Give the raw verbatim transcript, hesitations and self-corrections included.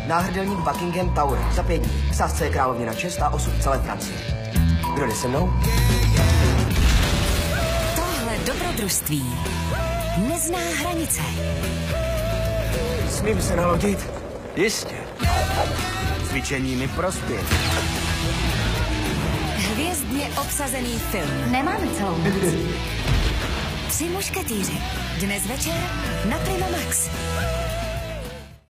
Náhrdelník Buckingham Tower. Za pět dní. V sázce je královněna čest a osud celé Francie. Kdo jde se mnou? Tohle dobrodružství nezná hranice. Smím se nalodit? Jistě. Cvičení mi prospěje. Hvězdně obsazený film. Nemáme celou noc. Tři mušketýři. Dnes večer na Prima Max.